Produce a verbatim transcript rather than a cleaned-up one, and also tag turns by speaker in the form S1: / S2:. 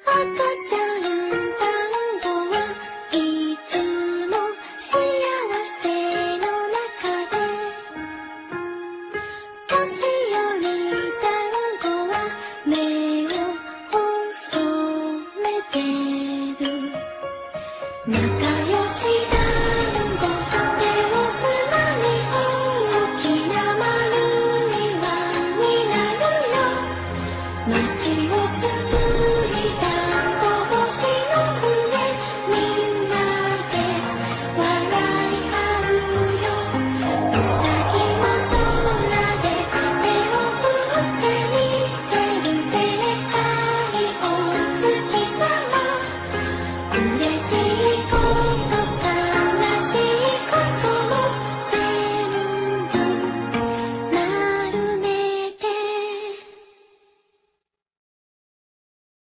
S1: ちゃん単語はいつも幸せの中で、年寄り単語は目を細めてる。仲良し団子手をつなぎ大きな丸い輪になるよ。街を作り団子星の上みんなで笑い合うよ。